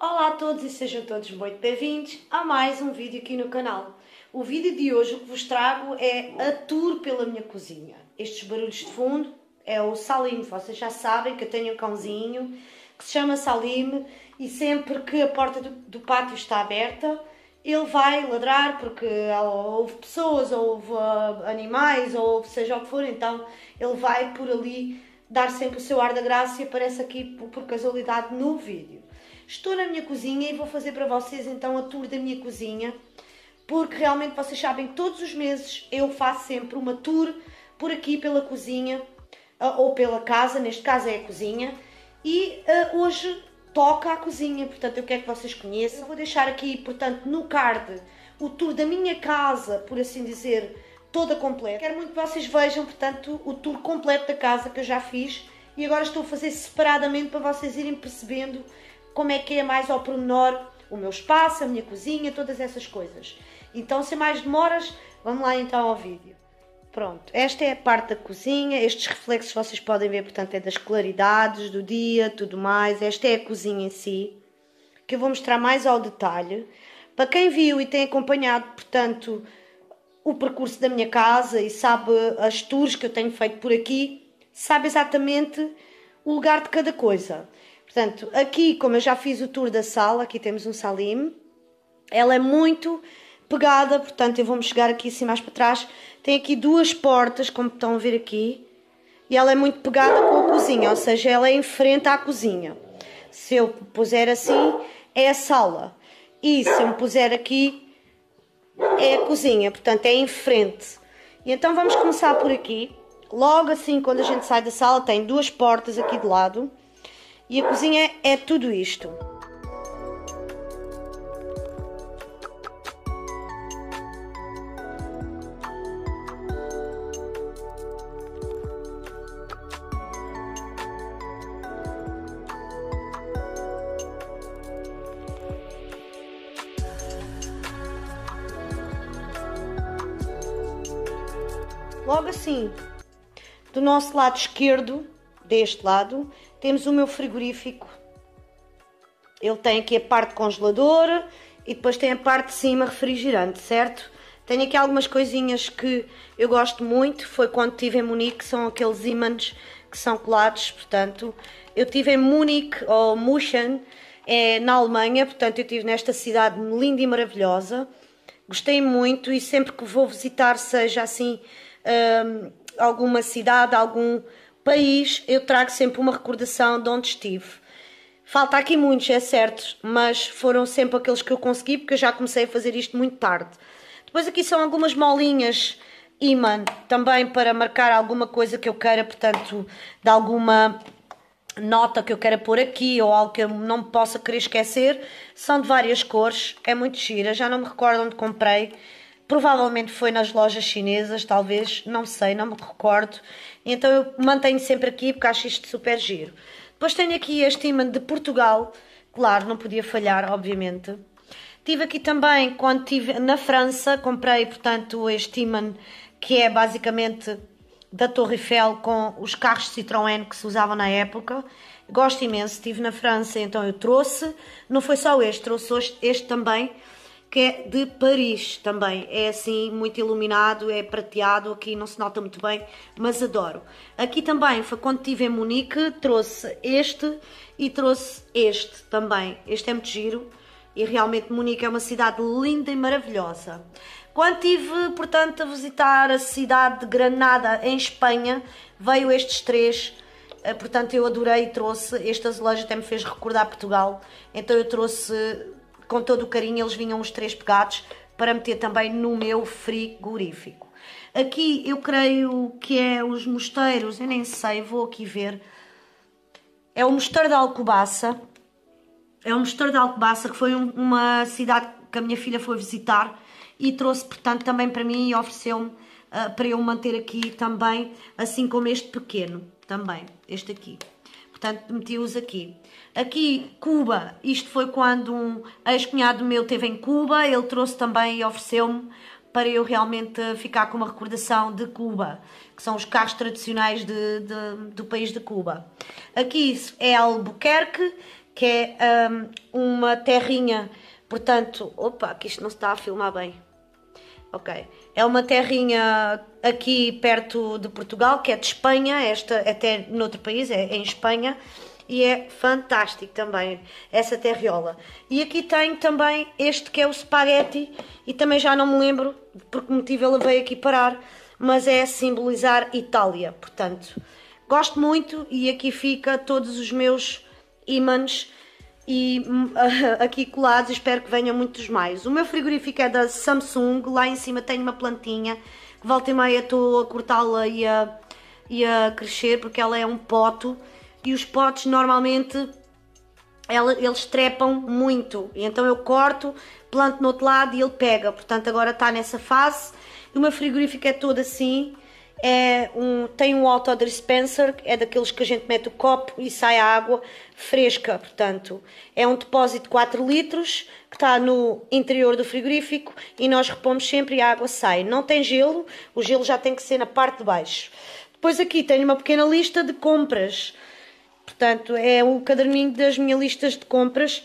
Olá a todos e sejam todos muito bem-vindos a mais um vídeo aqui no canal. O vídeo de hoje o que vos trago é a tour pela minha cozinha. Estes barulhos de fundo é o Salim, vocês já sabem que eu tenho um cãozinho que se chama Salim e sempre que a porta do pátio está aberta ele vai ladrar porque houve pessoas, houve animais ou seja o que for, então ele vai por ali dar sempre o seu ar da graça e aparece aqui por casualidade no vídeo. Estou na minha cozinha e vou fazer para vocês então a tour da minha cozinha, porque realmente vocês sabem que todos os meses eu faço sempre uma tour por aqui pela cozinha, ou pela casa, neste caso é a cozinha, e hoje toca a cozinha, portanto eu quero que vocês conheçam. Eu vou deixar aqui, portanto, no card o tour da minha casa, por assim dizer, toda completa. Quero muito que vocês vejam, portanto, o tour completo da casa que eu já fiz e agora estou a fazer separadamente para vocês irem percebendo como é que é mais ao pormenor o meu espaço, a minha cozinha, todas essas coisas. Então, sem mais demoras, vamos lá então ao vídeo. Pronto, esta é a parte da cozinha, estes reflexos vocês podem ver, portanto, é das claridades do dia, tudo mais. Esta é a cozinha em si, que eu vou mostrar mais ao detalhe. Para quem viu e tem acompanhado, portanto, o percurso da minha casa e sabe as tours que eu tenho feito por aqui, sabe exatamente o lugar de cada coisa. Portanto, aqui, como eu já fiz o tour da sala, aqui temos um Salim, ela é muito pegada, portanto, eu vou-me chegar aqui assim mais para trás, tem aqui duas portas, como estão a ver aqui, e ela é muito pegada com a cozinha, ou seja, ela é em frente à cozinha. Se eu puser assim, é a sala, e se eu me puser aqui, é a cozinha, portanto, é em frente. E então vamos começar por aqui, logo assim, quando a gente sai da sala, tem duas portas aqui de lado, e a cozinha é tudo isto. Logo assim, do nosso lado esquerdo, deste lado, temos o meu frigorífico. Ele tem aqui a parte congeladora e depois tem a parte de cima refrigerante, certo? Tenho aqui algumas coisinhas que eu gosto muito. Foi quando estive em Munique, são aqueles ímãs que são colados, portanto. Eu estive em Munique, ou München, na Alemanha, portanto eu estive nesta cidade linda e maravilhosa. Gostei muito e sempre que vou visitar, seja assim, alguma cidade, algum país, eu trago sempre uma recordação de onde estive. Falta aqui muitos, é certo, mas foram sempre aqueles que eu consegui, porque eu já comecei a fazer isto muito tarde. Depois aqui são algumas molinhas imã, também para marcar alguma coisa que eu queira, portanto, de alguma nota que eu queira pôr aqui, ou algo que eu não me possa querer esquecer. São de várias cores, é muito gira, já não me recordo onde comprei. Provavelmente foi nas lojas chinesas, talvez, não sei, não me recordo. Então eu mantenho sempre aqui porque acho isto super giro. Depois tenho aqui este imã de Portugal, claro, não podia falhar, obviamente. Tive aqui também, quando estive na França, comprei, portanto, este imã que é basicamente da Torre Eiffel com os carros Citroën que se usavam na época. Gosto imenso, estive na França, então eu trouxe. Não foi só este, trouxe este também, que é de Paris também, é assim muito iluminado, é prateado, aqui não se nota muito bem, mas adoro. Aqui também foi quando estive em Munique, trouxe este e trouxe este também, este é muito giro e realmente Munique é uma cidade linda e maravilhosa. Quando estive, portanto, a visitar a cidade de Granada, em Espanha, veio estes três, portanto eu adorei e trouxe, este azulejo até me fez recordar Portugal, então eu trouxe com todo o carinho, eles vinham os três pegados para meter também no meu frigorífico. Aqui eu creio que é os mosteiros, eu nem sei, vou aqui ver. É o Mosteiro de Alcobaça. É o Mosteiro de Alcobaça, que foi uma cidade que a minha filha foi visitar e trouxe, portanto, também para mim e ofereceu-me para eu manter aqui também, assim como este pequeno, também, este aqui. Portanto, meti-os aqui. Aqui, Cuba, isto foi quando um ex-cunhado meu esteve em Cuba, ele trouxe também e ofereceu-me para eu realmente ficar com uma recordação de Cuba, que são os carros tradicionais do país de Cuba. Aqui é Albuquerque, que é uma terrinha, portanto, opa, que isto não se está a filmar bem. Ok, é uma terrinha aqui perto de Portugal, que é de Espanha, esta até noutro país, é em Espanha, e é fantástico também, essa terriola. E aqui tenho também este que é o spaghetti, e também já não me lembro por que motivo ele veio aqui parar, mas é simbolizar Itália, portanto, gosto muito, e aqui fica todos os meus ímãs e aqui colados, espero que venham muitos mais. O meu frigorífico é da Samsung, lá em cima tenho uma plantinha, que volta e meia estou a cortá-la e a crescer, porque ela é um poto, e os potes normalmente eles trepam muito, e então eu corto, planto no outro lado e ele pega, portanto agora está nessa fase. O meu frigorífico é todo assim. Tem um autodispenser, é daqueles que a gente mete o copo e sai a água fresca, portanto é um depósito de 4 litros que está no interior do frigorífico e nós repomos sempre e a água sai. Não tem gelo, o gelo já tem que ser na parte de baixo. Depois aqui tenho uma pequena lista de compras, portanto é o caderninho das minhas listas de compras.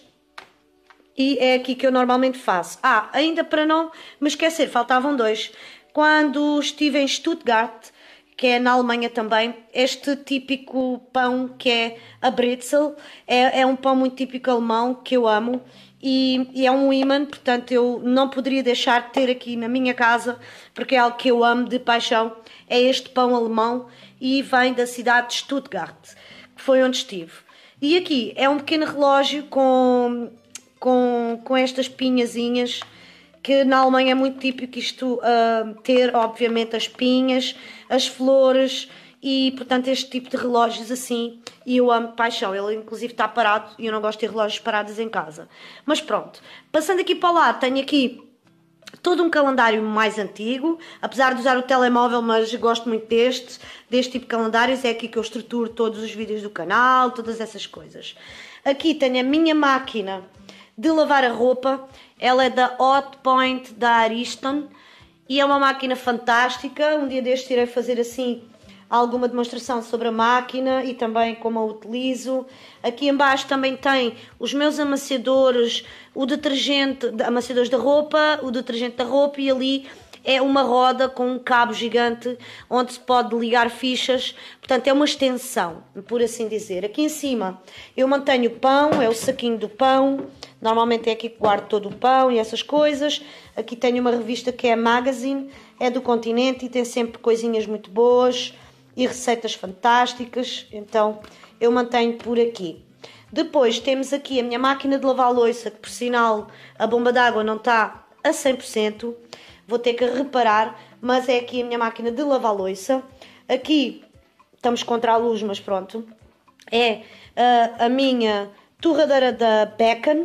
E é aqui que eu normalmente faço. Ainda para não me esquecer, faltavam 2. Quando estive em Stuttgart, que é na Alemanha também, este típico pão que é a Brezel, é um pão muito típico alemão que eu amo e é um imã, portanto eu não poderia deixar de ter aqui na minha casa, porque é algo que eu amo de paixão, é este pão alemão e vem da cidade de Stuttgart, que foi onde estive. E aqui é um pequeno relógio com estas pinhazinhas, que na Alemanha é muito típico isto, ter obviamente as pinhas, as flores e portanto este tipo de relógios assim, e eu amo de paixão. Ele inclusive está parado e eu não gosto de ter relógios parados em casa. Mas pronto, passando aqui para lá, tenho aqui todo um calendário mais antigo, apesar de usar o telemóvel, mas gosto muito deste tipo de calendários. É aqui que eu estruturo todos os vídeos do canal, todas essas coisas. Aqui tenho a minha máquina de lavar a roupa, ela é da Hot Point da Ariston e é uma máquina fantástica. Um dia destes irei fazer assim alguma demonstração sobre a máquina e também como a utilizo. Aqui em baixo também tem os meus amaciadores, o detergente, amaciadores da roupa, o detergente da roupa, e ali é uma roda com um cabo gigante onde se pode ligar fichas, portanto é uma extensão, por assim dizer. Aqui em cima eu mantenho o pão, é o saquinho do pão, normalmente é aqui que guardo todo o pão e essas coisas. Aqui tenho uma revista que é a Magazine, é do Continente e tem sempre coisinhas muito boas e receitas fantásticas, então eu mantenho por aqui. Depois temos aqui a minha máquina de lavar louça, que por sinal a bomba d'água não está a 100%, vou ter que reparar, mas é aqui a minha máquina de lavar louça. Aqui estamos contra a luz, mas pronto, é a minha torradeira da Beacon,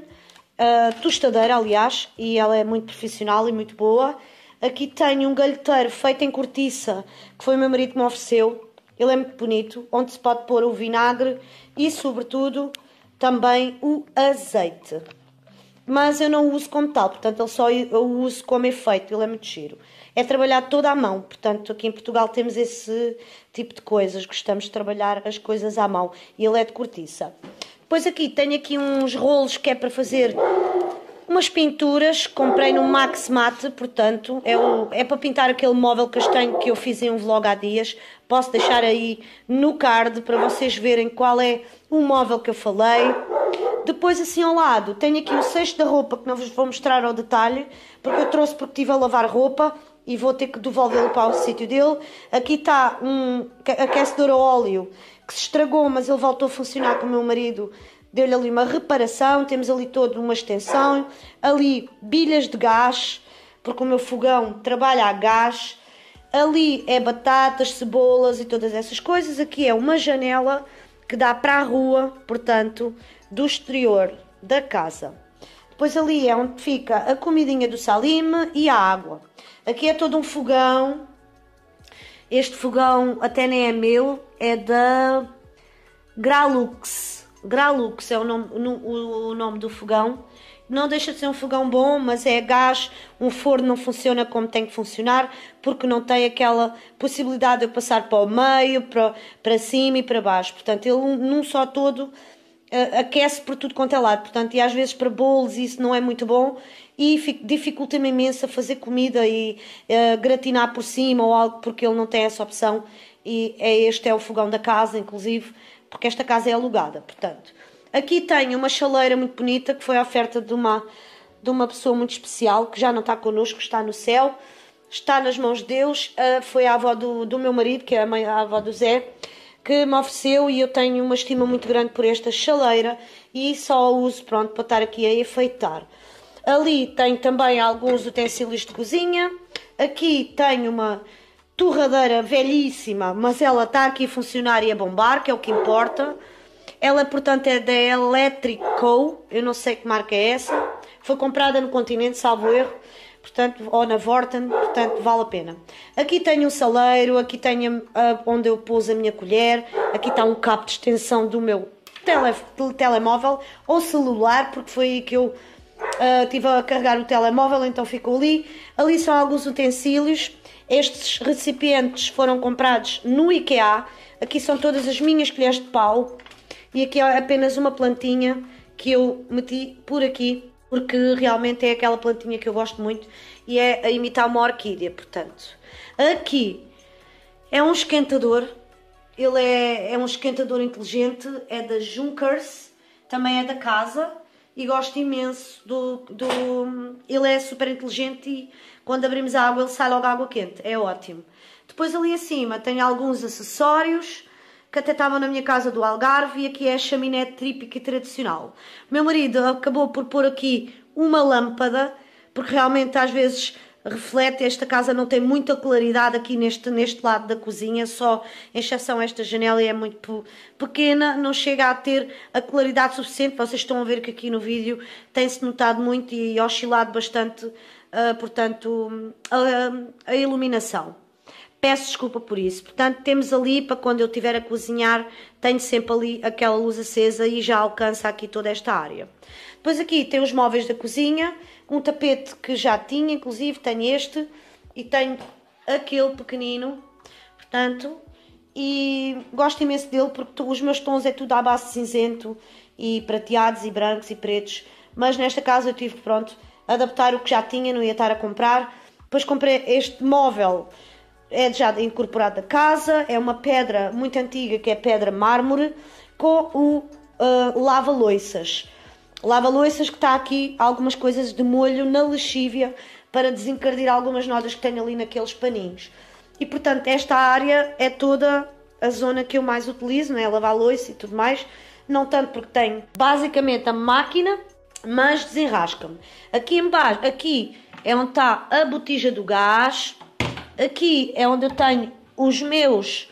tostadeira aliás, e ela é muito profissional e muito boa. Aqui tenho um galheteiro feito em cortiça, que foi o meu marido que me ofereceu. Ele é muito bonito, onde se pode pôr o vinagre e, sobretudo, também o azeite. Mas eu não o uso como tal, portanto, eu uso como efeito, ele é muito giro. É trabalhado toda à mão, portanto, aqui em Portugal temos esse tipo de coisas, gostamos de trabalhar as coisas à mão, e ele é de cortiça. Depois aqui, tenho aqui uns rolos que é para fazer umas pinturas, comprei no Max Mate, portanto, é para pintar aquele móvel castanho que eu fiz em um vlog há dias. Posso deixar aí no card para vocês verem qual é o móvel que eu falei. Depois assim ao lado, tenho aqui o cesto da roupa que não vos vou mostrar ao detalhe, porque eu trouxe porque estive a lavar roupa e vou ter que devolvê-lo para o sítio dele. Aqui está um aquecedor a óleo que se estragou, mas ele voltou a funcionar com o meu marido. Deu-lhe ali uma reparação, temos ali toda uma extensão, ali bilhas de gás, porque o meu fogão trabalha a gás, ali é batatas, cebolas e todas essas coisas. Aqui é uma janela que dá para a rua, portanto, do exterior da casa. Depois ali é onde fica a comidinha do Salime e a água. Aqui é todo um fogão, este fogão até nem é meu, é da Gralux. Gralux é o nome do fogão. Não deixa de ser um fogão bom, mas é gás. Um forno não funciona como tem que funcionar, porque não tem aquela possibilidade de eu passar para o meio, para cima e para baixo. Portanto, ele num só todo aquece por tudo quanto é lado, portanto, e às vezes para bolos isso não é muito bom e dificulta-me imenso a fazer comida e gratinar por cima ou algo, porque ele não tem essa opção e este é o fogão da casa, inclusive, porque esta casa é alugada, portanto. Aqui tenho uma chaleira muito bonita que foi a oferta de uma pessoa muito especial que já não está connosco, está no céu, está nas mãos de Deus, foi a avó do meu marido, que é a avó do Zé, que me ofereceu e eu tenho uma estima muito grande por esta chaleira e só a uso, pronto, para estar aqui a enfeitar. Ali tenho também alguns utensílios de cozinha, aqui tenho uma torradeira velhíssima, mas ela está aqui a funcionar e a bombar, que é o que importa. Ela, portanto, é da Electrico, eu não sei que marca é essa, foi comprada no Continente, salvo erro, portanto, ou na Vorten, portanto, vale a pena. Aqui tenho um saleiro, aqui tenho onde eu pus a minha colher, aqui está um cabo de extensão do meu telemóvel ou celular, porque foi aí que eu estive a carregar o telemóvel, então ficou ali. Ali são alguns utensílios, estes recipientes foram comprados no IKEA, aqui são todas as minhas colheres de pau, e aqui é apenas uma plantinha que eu meti por aqui, porque realmente é aquela plantinha que eu gosto muito e é a imitar uma orquídea, portanto. Aqui é um esquentador, ele é um esquentador inteligente, é da Junkers, também é da casa e gosto imenso ele é super inteligente e quando abrimos a água ele sai logo água quente, é ótimo. Depois ali acima tem alguns acessórios que até estavam na minha casa do Algarve e aqui é a chaminé típica e tradicional. O meu marido acabou por pôr aqui uma lâmpada, porque realmente às vezes reflete, esta casa não tem muita claridade aqui neste lado da cozinha, só em exceção a esta janela é muito pequena, não chega a ter a claridade suficiente, vocês estão a ver que aqui no vídeo tem-se notado muito e oscilado bastante, portanto, a iluminação. Peço desculpa por isso. Portanto, temos ali, para quando eu estiver a cozinhar, tenho sempre ali aquela luz acesa e já alcança aqui toda esta área. Depois aqui tem os móveis da cozinha, um tapete que já tinha, inclusive tenho este e tenho aquele pequenino, portanto, e gosto imenso dele porque os meus tons é tudo à base de cinzento e prateados e brancos e pretos, mas nesta casa eu tive, pronto, adaptar o que já tinha, não ia estar a comprar. Depois comprei este móvel, é já incorporado da casa, é uma pedra muito antiga que é pedra mármore com o lava-loiças. Lava-loiças que está aqui algumas coisas de molho na lexívia para desencardir algumas nodas que tenho ali naqueles paninhos. E portanto esta área é toda a zona que eu mais utilizo, não é? Lavar louça e tudo mais, não tanto porque tenho basicamente a máquina, mas desenrasca-me. Aqui embaixo, aqui é onde está a botija do gás. Aqui é onde eu tenho os meus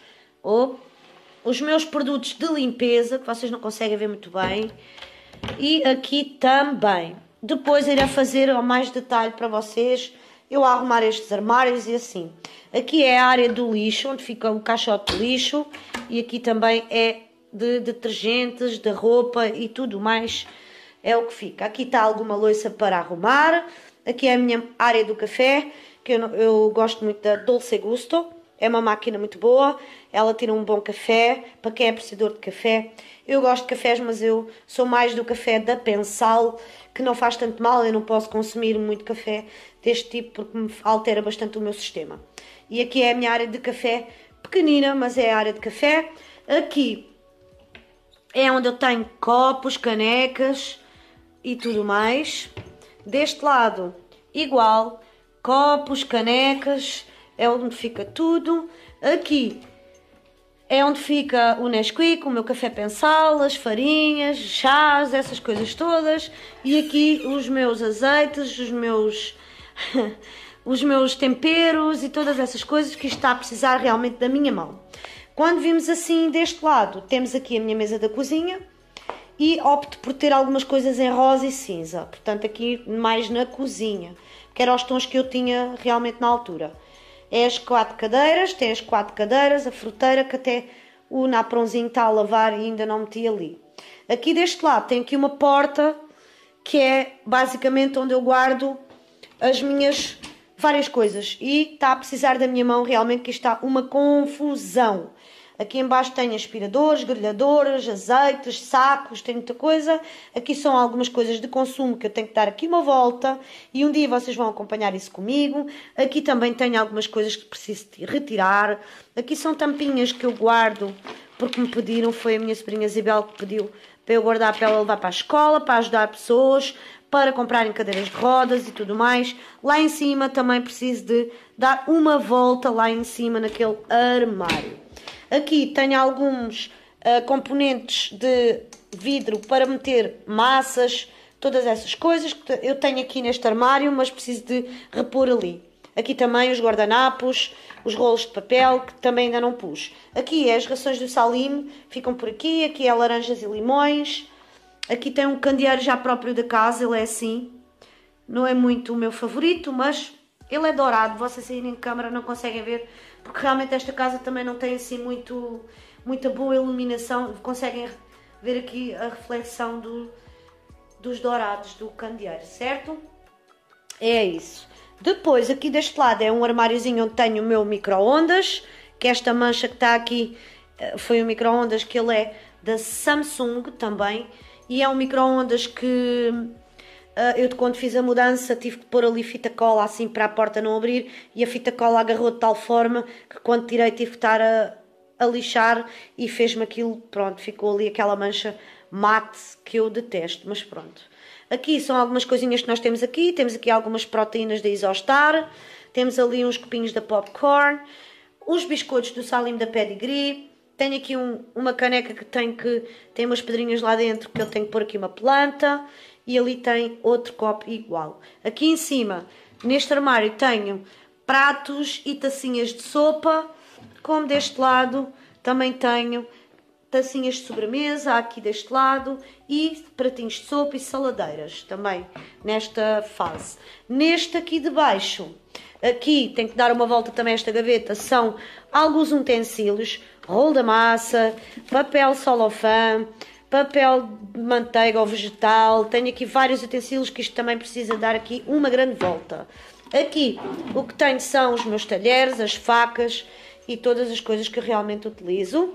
produtos de limpeza, que vocês não conseguem ver muito bem. E aqui também. Depois irei fazer mais detalhe para vocês, eu a arrumar estes armários e assim. Aqui é a área do lixo, onde fica o caixote de lixo. E aqui também é de detergentes, de roupa e tudo mais. É o que fica. Aqui está alguma louça para arrumar. Aqui é a minha área do café, que eu gosto muito da Dolce Gusto, é uma máquina muito boa, ela tira um bom café, para quem é apreciador de café. Eu gosto de cafés, mas eu sou mais do café da Pensal, que não faz tanto mal, eu não posso consumir muito café deste tipo, porque me altera bastante o meu sistema. E aqui é a minha área de café, pequenina, mas é a área de café. Aqui é onde eu tenho copos, canecas e tudo mais. Deste lado, igual, copos, canecas, é onde fica tudo. Aqui é onde fica o Nesquik, o meu café Pensal, as farinhas, chás, essas coisas todas. E aqui os meus azeites, os meus temperos e todas essas coisas que está a precisar realmente da minha mão. Quando vimos assim deste lado, temos aqui a minha mesa da cozinha. E opto por ter algumas coisas em rosa e cinza, portanto aqui mais na cozinha, que eram os tons que eu tinha realmente na altura. É as 4 cadeiras, tem as 4 cadeiras, a fruteira que até o napronzinho está a lavar e ainda não meti ali. Aqui deste lado tem aqui uma porta, que é basicamente onde eu guardo as minhas várias coisas. E está a precisar da minha mão realmente, que está uma confusão. Aqui em baixo tenho aspiradores, grelhadoras, azeites, sacos, tem muita coisa. Aqui são algumas coisas de consumo que eu tenho que dar aqui uma volta e um dia vocês vão acompanhar isso comigo. Aqui também tenho algumas coisas que preciso retirar. Aqui são tampinhas que eu guardo porque me pediram, foi a minha sobrinha Isabel que pediu para eu guardar para ela levar para a escola, para ajudar pessoas, para comprarem cadeiras de rodas e tudo mais. Lá em cima também preciso de dar uma volta lá em cima naquele armário. Aqui tenho alguns componentes de vidro para meter massas, todas essas coisas que eu tenho aqui neste armário, mas preciso de repor ali. Aqui também os guardanapos, os rolos de papel, que também ainda não pus. Aqui é as rações do Salim, ficam por aqui. Aqui é laranjas e limões. Aqui tem um candeeiro já próprio da casa, ele é assim. Não é muito o meu favorito, mas ele é dourado. Vocês aí em câmara não conseguem ver, porque realmente esta casa também não tem assim muita boa iluminação. Conseguem ver aqui a reflexão dos dourados do candeeiro, certo? É isso. Depois, aqui deste lado é um armáriozinho onde tenho o meu micro-ondas, que esta mancha que está aqui foi um micro-ondas que ele é da Samsung também, e é um micro-ondas que eu quando fiz a mudança tive que pôr ali fita cola assim para a porta não abrir, e a fita cola agarrou de tal forma que quando tirei tive que estar a lixar e fez-me aquilo, pronto, ficou ali aquela mancha mate que eu detesto, mas pronto. Aqui são algumas coisinhas que nós temos aqui algumas proteínas da Isostar, temos ali uns copinhos da Popcorn, os biscoitos do Salim da Pedigree, tenho aqui uma caneca que tem umas pedrinhas lá dentro que eu tenho que pôr aqui uma planta, e ali tem outro copo igual. Aqui em cima, neste armário, tenho pratos e tacinhas de sopa, como deste lado também tenho tacinhas de sobremesa aqui deste lado e pratinhos de sopa e saladeiras também nesta fase. Neste aqui de baixo, aqui tem que dar uma volta também esta gaveta, são alguns utensílios, rolo da massa, papel celofã, papel de manteiga ou vegetal, tenho aqui vários utensílios que isto também precisa dar aqui uma grande volta. Aqui o que tenho são os meus talheres, as facas e todas as coisas que eu realmente utilizo.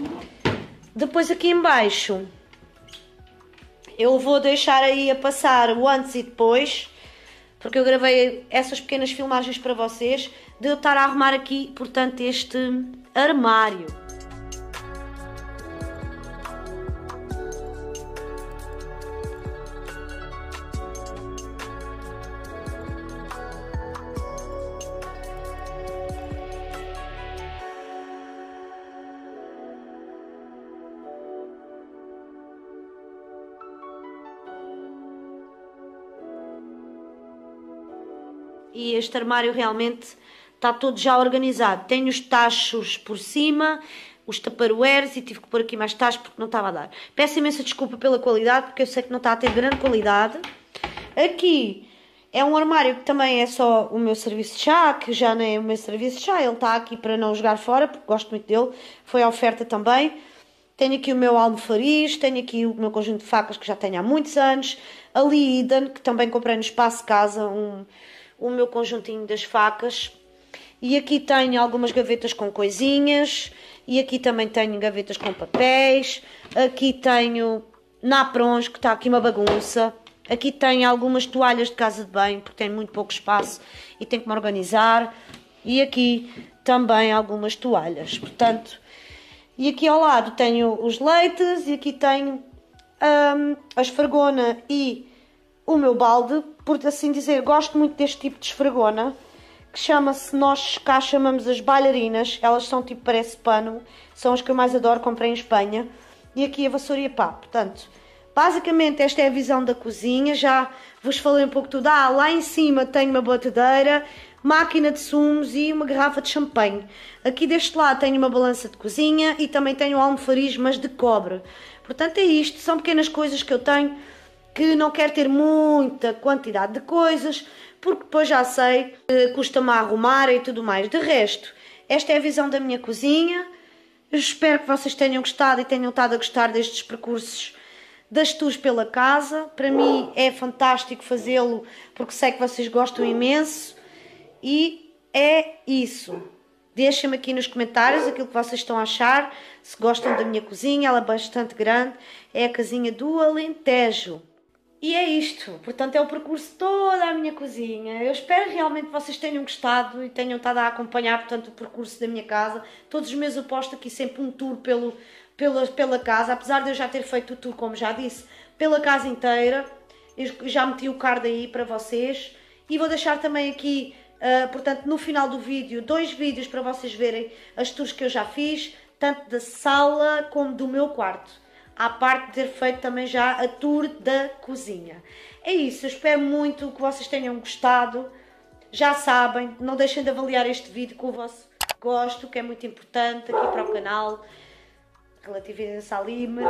Depois aqui em baixo eu vou deixar aí a passar o antes e depois, porque eu gravei essas pequenas filmagens para vocês, de eu estar a arrumar aqui, portanto, este armário. E este armário realmente está todo já organizado. Tenho os tachos por cima, os tupperwares, e tive que pôr aqui mais tachos porque não estava a dar. Peço imensa desculpa pela qualidade, porque eu sei que não está a ter grande qualidade. Aqui é um armário que também é só o meu serviço de chá, que já nem é o meu serviço de chá. Ele está aqui para não jogar fora, porque gosto muito dele. Foi a oferta também. Tenho aqui o meu almofariz, tenho aqui o meu conjunto de facas que já tenho há muitos anos. Ali Eden, que também comprei no Espaço Casa, o meu conjuntinho das facas. E aqui tenho algumas gavetas com coisinhas. E aqui também tenho gavetas com papéis. Aqui tenho naprons, que está aqui uma bagunça. Aqui tenho algumas toalhas de casa de banho, porque tenho muito pouco espaço e tenho que me organizar. E aqui também algumas toalhas. Portanto, e aqui ao lado tenho os leites. E aqui tenho a esfregona e o meu balde. Por assim dizer, gosto muito deste tipo de esfregona, que chama-se, nós cá chamamos as bailarinas. Elas são tipo, parece pano, são as que eu mais adoro, comprei em Espanha. E aqui a vassoura e a pá. Portanto, basicamente esta é a visão da cozinha. Já vos falei um pouco tudo. Lá em cima tenho uma batedeira, máquina de sumos e uma garrafa de champanhe. Aqui deste lado tenho uma balança de cozinha e também tenho um almofariz, mas de cobre. Portanto é isto, são pequenas coisas que eu tenho, que não quero ter muita quantidade de coisas, porque depois já sei que custa-me a arrumar e tudo mais. De resto, esta é a visão da minha cozinha. Eu espero que vocês tenham gostado e tenham estado a gostar destes percursos das tours pela casa. Para mim é fantástico fazê-lo, porque sei que vocês gostam imenso. E é isso. Deixem-me aqui nos comentários aquilo que vocês estão a achar, se gostam da minha cozinha, ela é bastante grande, é a casinha do Alentejo. E é isto, portanto é o percurso toda a minha cozinha. Eu espero realmente que vocês tenham gostado e tenham estado a acompanhar, portanto, o percurso da minha casa. Todos os meses eu posto aqui sempre um tour pela casa, apesar de eu já ter feito o tour, como já disse, pela casa inteira. Eu já meti o card aí para vocês e vou deixar também aqui, portanto, no final do vídeo, 2 vídeos para vocês verem as tours que eu já fiz, tanto da sala como do meu quarto. À parte de ter feito também já a tour da cozinha. É isso, eu espero muito que vocês tenham gostado. Já sabem, não deixem de avaliar este vídeo com o vosso gosto, que é muito importante aqui para o canal. Relatividade à Lime.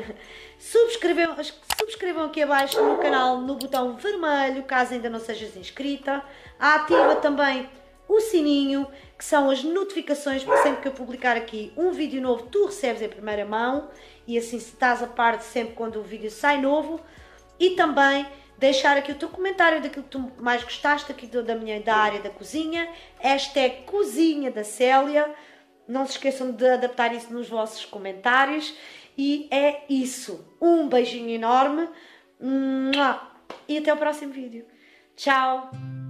Subscrevam aqui abaixo no canal, no botão vermelho, caso ainda não sejas inscrita. Ativa também o sininho, que são as notificações, porque sempre que eu publicar aqui um vídeo novo, tu recebes em primeira mão e assim estás a par de sempre quando o vídeo sai novo. E também deixar aqui o teu comentário daquilo que tu mais gostaste aqui da área da cozinha, hashtag cozinha da Célia. Não se esqueçam de adaptar isso nos vossos comentários. E é isso. Um beijinho enorme e até o próximo vídeo. Tchau!